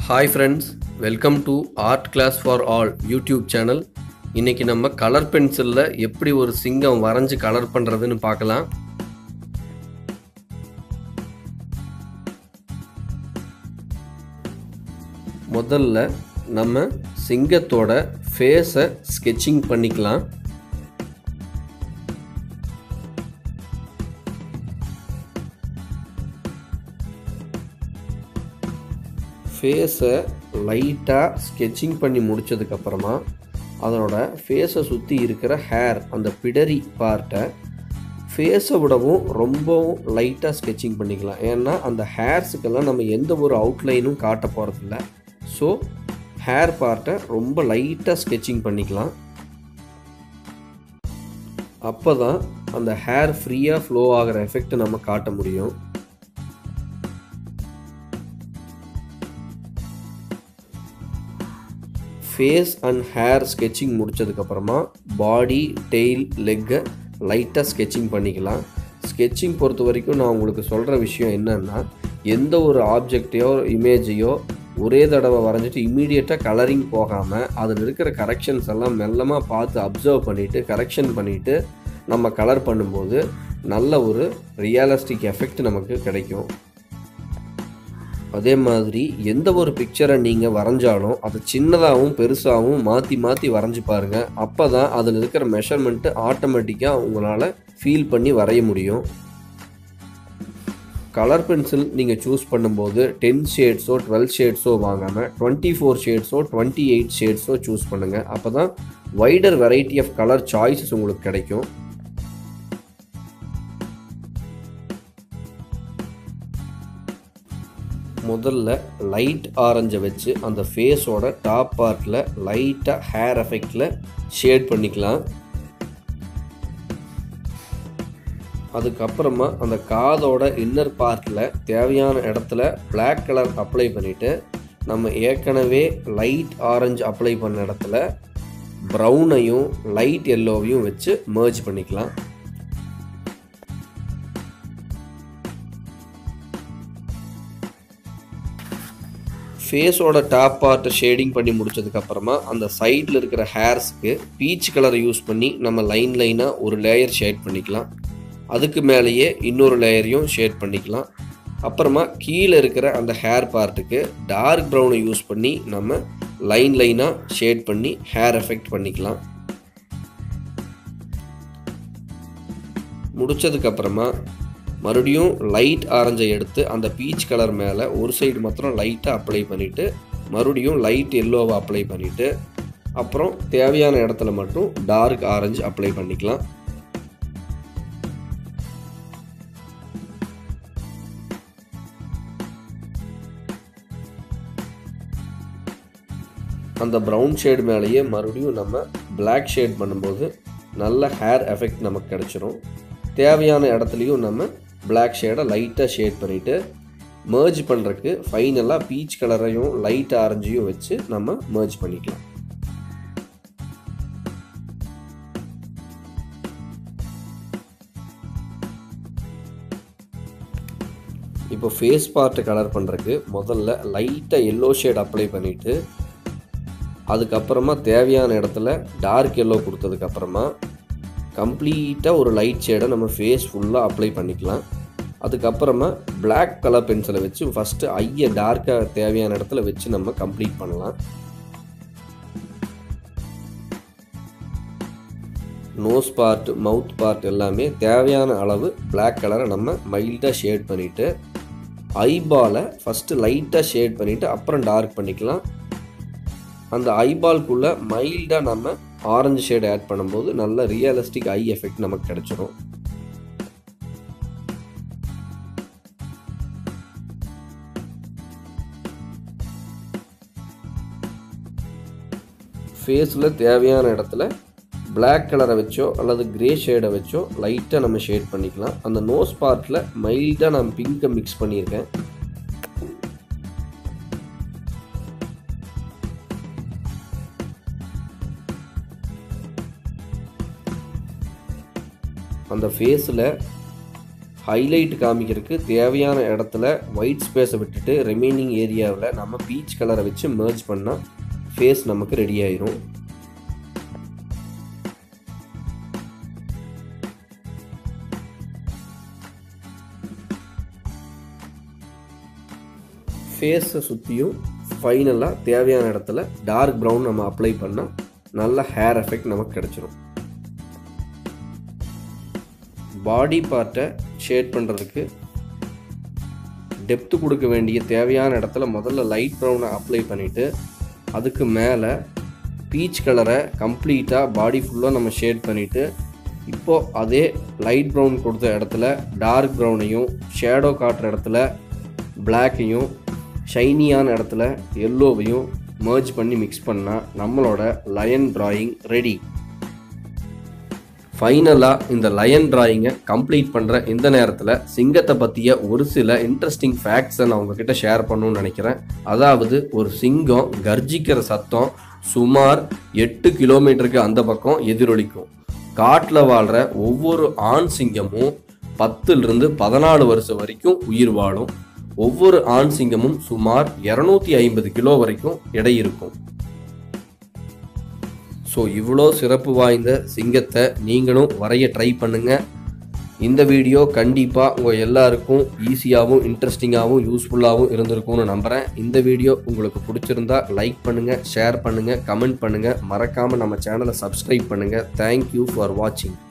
Hi friends, welcome to Art Class for All YouTube channel. இன்னைக்கு நம்ம colour பென்சில்ல எப்படி ஒரு சிங்கம் வரைஞ்சு கலர் பண்றதுன்னு பார்க்கலாம். முதல்ல நம்ம சிங்கத்தோட ஃபேஸை ஸ்கெட்சிங் பண்ணிக்கலாம். ஃபேஸை லைட்டாக ஸ்கெட்சிங் பண்ணி முடித்ததுக்கப்புறமா அதனோட ஃபேஸை சுற்றி இருக்கிற ஹேர் அந்த பிடரி பார்ட்டை ஃபேஸை விடவும் ரொம்பவும் லைட்டாக ஸ்கெட்சிங் பண்ணிக்கலாம். ஏன்னா அந்த ஹேர்ஸுக்கெல்லாம் நம்ம எந்த ஒரு அவுட்லைனும் காட்ட போகிறதில்ல. ஸோ ஹேர் பார்ட்டை ரொம்ப லைட்டாக ஸ்கெட்சிங் பண்ணிக்கலாம். அப்போ தான் அந்த ஹேர் ஃப்ரீயாக ஃப்ளோ ஆகிற எஃபெக்ட் நம்ம காட்ட முடியும். ஃபேஸ் அண்ட் ஹேர் ஸ்கெட்சிங் முடித்ததுக்கப்புறமா பாடி, டெய்ல், லெக்கை லைட்டாக ஸ்கெட்சிங் பண்ணிக்கலாம். ஸ்கெட்சிங் பொறுத்த வரைக்கும் நான் உங்களுக்கு சொல்கிற விஷயம் என்னென்னா, எந்த ஒரு ஆப்ஜெக்டையோ இமேஜையோ ஒரே தடவை வரைஞ்சிட்டு இம்மீடியட்டாக கலரிங் போகாமல் அதில் இருக்கிற கரெக்ஷன்ஸ் எல்லாம் மெல்லமாக பார்த்து அப்சர்வ் பண்ணிவிட்டு கரெக்ஷன் பண்ணிவிட்டு நம்ம கலர் பண்ணும்போது நல்ல ஒரு ரியலிஸ்டிக் எஃபெக்ட் நமக்கு கிடைக்கும். அதே மாதிரி எந்த ஒரு பிக்சரை நீங்கள் வரைஞ்சாலும் அதை சின்னதாகவும் பெருசாகவும் மாற்றி மாற்றி வரைஞ்சி பாருங்கள். அப்போ தான் அதில் இருக்கிற மெஷர்மெண்ட்டு ஆட்டோமேட்டிக்காக உங்களால் ஃபீல் பண்ணி வரைய முடியும். கலர் பென்சில் நீங்கள் சூஸ் பண்ணும்போது 10 ஷேட்ஸோ 12 ஷேட்ஸோ வாங்காமல் 24 ஷேட்ஸோ 28 ஷேட்ஸோ சூஸ் பண்ணுங்கள். அப்போ தான் wider variety of colour choices உங்களுக்கு கிடைக்கும். முதல்ல லைட் ஆரஞ்சை வச்சு அந்த ஃபேஸோட டாப் பார்ட்டில் லைட்டாக ஹேர் எஃபெக்டில் ஷேட் பண்ணிக்கலாம். அதுக்கப்புறமா அந்த காதோட இன்னர் பார்ட்டில் தேவையான இடத்துல பிளாக் கலர் அப்ளை பண்ணிவிட்டு நம்ம ஏற்கனவே லைட் ஆரஞ்சு அப்ளை பண்ண இடத்துல ப்ரௌனையும் லைட் எல்லோவையும் வச்சு மெர்ஜ் பண்ணிக்கலாம். ஃபேஸோட டாப் பார்ட்டை ஷேடிங் பண்ணி முடிச்சதுக்கப்புறமா அந்த சைடில் இருக்கிற ஹேர்ஸ்க்கு பீச் கலரை யூஸ் பண்ணி நம்ம லைனாக ஒரு லேயர் ஷேட் பண்ணிக்கலாம். அதுக்கு மேலேயே இன்னொரு லேயரையும் ஷேட் பண்ணிக்கலாம். அப்புறமா கீழே இருக்கிற அந்த ஹேர் பார்ட்டுக்கு டார்க் ப்ரௌனை யூஸ் பண்ணி நம்ம லைனாக ஷேட் பண்ணி ஹேர் எஃபெக்ட் பண்ணிக்கலாம். முடித்ததுக்கப்புறமா மறுபடியும் லைட் ஆரஞ்சை எடுத்து அந்த பீச் கலர் மேலே ஒரு சைடு மாத்திரம் லைட்டாக அப்ளை பண்ணிவிட்டு மறுபடியும் லைட் எல்லோவை அப்ளை பண்ணிவிட்டு அப்புறம் தேவையான இடத்துல மட்டும் டார்க் ஆரஞ்சு அப்ளை பண்ணிக்கலாம். அந்த ப்ரௌன் ஷேடு மேலேயே மறுபடியும் நம்ம பிளாக் ஷேட் பண்ணும்போது நல்ல ஹேர் எஃபெக்ட் நமக்கு கிடச்சிரும். தேவையான இடத்துலையும் நம்ம பிளாக் ஷேடை லைட்டாக ஷேட் பண்ணிவிட்டு மெர்ஜ் பண்ணுறதுக்கு ஃபைனலாக பீச் கலரையும் லைட் ஆரஞ்சையும் வச்சு நம்ம மெர்ஜ் பண்ணிக்கலாம். இப்போ ஃபேஸ் பார்ட்டை கலர் பண்ணுறதுக்கு முதல்ல லைட்டாக எல்லோ ஷேட் அப்ளை பண்ணிவிட்டு அதுக்கப்புறமா தேவையான இடத்துல டார்க் எல்லோ கொடுத்ததுக்கப்புறமா கம்ப்ளீட்டாக ஒரு லைட் ஷேடை நம்ம ஃபேஸ் ஃபுல்லாக அப்ளை பண்ணிக்கலாம். அதுக்கப்புறமா பிளாக் கலர் பென்சிலை வச்சு ஃபஸ்ட்டு ஐயை டார்க்காக தேவையான இடத்துல வச்சு நம்ம கம்ப்ளீட் பண்ணலாம். நோஸ் பார்ட், மவுத் பார்ட் எல்லாமே தேவையான அளவு பிளாக் கலரை நம்ம மைல்டாக ஷேட் பண்ணிவிட்டு ஐபாலை ஃபஸ்ட்டு லைட்டாக ஷேட் பண்ணிவிட்டு அப்புறம் டார்க் பண்ணிக்கலாம். அந்த ஐபால்குள்ளே மைல்டாக நம்ம ஆரஞ்சு ஷேட் ஆட் பண்ணும்போது நல்ல ரியலிஸ்டிக் ஐ எஃபெக்ட் நமக்கு கிடைச்சிடும். ஃபேஸில் தேவையான இடத்துல பிளாக் கலரை வச்சோ அல்லது கிரே ஷேடை வச்சோ லைட்டாக நம்ம ஷேட் பண்ணிக்கலாம். அந்த நோஸ் பார்ட்டில் மைல்டாக நான் பிங்கை மிக்ஸ் பண்ணியிருக்கேன். அந்த ஃபேஸில் ஹைலைட் காமிக்கிறதுக்கு தேவையான இடத்துல ஒயிட் ஸ்பேஸை விட்டுட்டு ரிமைனிங் ஏரியாவில் நம்ம பீச் கலரை வச்சு மெர்ஜ் பண்ணால் ஃபேஸ் நமக்கு ரெடி ஆயிரும். ஃபேஸை சுற்றியும் ஃபைனலாக தேவையான இடத்துல டார்க் ப்ரௌன் நம்ம அப்ளை பண்ணால் நல்ல ஹேர் எஃபெக்ட் நமக்கு கிடச்சிரும். பாடி பார்ட்டை ஷேட் பண்ணுறதுக்கு டெப்த்து கொடுக்க வேண்டிய தேவையான இடத்துல முதல்ல லைட் ப்ரௌனை அப்ளை பண்ணிவிட்டு அதுக்கு மேலே பீச் கலரை கம்ப்ளீட்டாக பாடி ஃபுல்லாக நம்ம ஷேட் பண்ணிவிட்டு இப்போது அதே லைட் ப்ரௌன் கொடுத்த இடத்துல டார்க் ப்ரௌனையும் ஷேடோ காட்டுற இடத்துல பிளாக்கையும் ஷைனியான இடத்துல எல்லோவையும் மர்ஜ் பண்ணி மிக்ஸ் பண்ணால் நம்மளோட லயன் டிராயிங் ரெடி. ஃபைனலாக இந்த லயன் டிராயிங்கை கம்ப்ளீட் பண்ணுற இந்த நேரத்தில் சிங்கத்தை பற்றிய ஒரு சில இன்ட்ரெஸ்டிங் ஃபேக்ட்ஸை நான் உங்ககிட்ட ஷேர் பண்ணணும்னு நினைக்கிறேன். அதாவது ஒரு சிங்கம் கர்ஜிக்கிற சத்தம் சுமார் 8 கிலோமீட்டருக்கு அந்த பக்கம் எதிரொலிக்கும். காட்டில் வாழ்கிற ஒவ்வொரு ஆண் சிங்கமும் 10லிருந்து 14 வருஷம் வரைக்கும் உயிர் வாழும். ஒவ்வொரு ஆண் சிங்கமும் சுமார் 250 கிலோ வரைக்கும் எடை இருக்கும். ஸோ இவ்வளோ சிறப்பு வாய்ந்த சிங்கத்தை நீங்களும் வரைய ட்ரை பண்ணுங்கள். இந்த வீடியோ கண்டிப்பாக உங்கள் எல்லாருக்கும் ஈஸியாகவும் இன்ட்ரெஸ்டிங்காகவும் யூஸ்ஃபுல்லாகவும் இருந்திருக்கும்னு நம்புகிறேன். இந்த வீடியோ உங்களுக்கு பிடிச்சிருந்தா லைக் பண்ணுங்கள், ஷேர் பண்ணுங்கள், கமெண்ட் பண்ணுங்கள். மறக்காமல் நம்ம சேனலை சப்ஸ்கிரைப் பண்ணுங்கள். தேங்க்யூ ஃபார் வாட்சிங்.